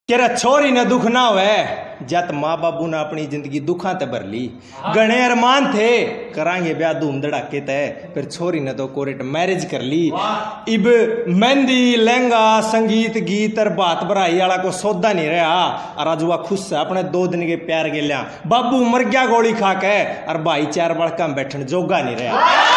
केरा छोरी ने दुख ना होवे जत माँ बाबू ने अपनी जिंदगी दुखा ते भर ली। गणे अरमान थे करांगे ब्याह धूम धड़ाके तय, फिर छोरी ने तो कोर्ट मैरिज कर ली। इब मेहंदी लहंगा संगीत गीत और बात भराई वाला को सौदा नहीं रहा। और आज वह खुश है अपने 2 दिन के प्यार के लिया। बाबू मर गया गोली खा के और भाई 4 बड़का बैठन जोगा नहीं रहा।